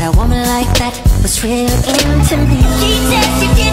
a woman like that was real into me. She said she did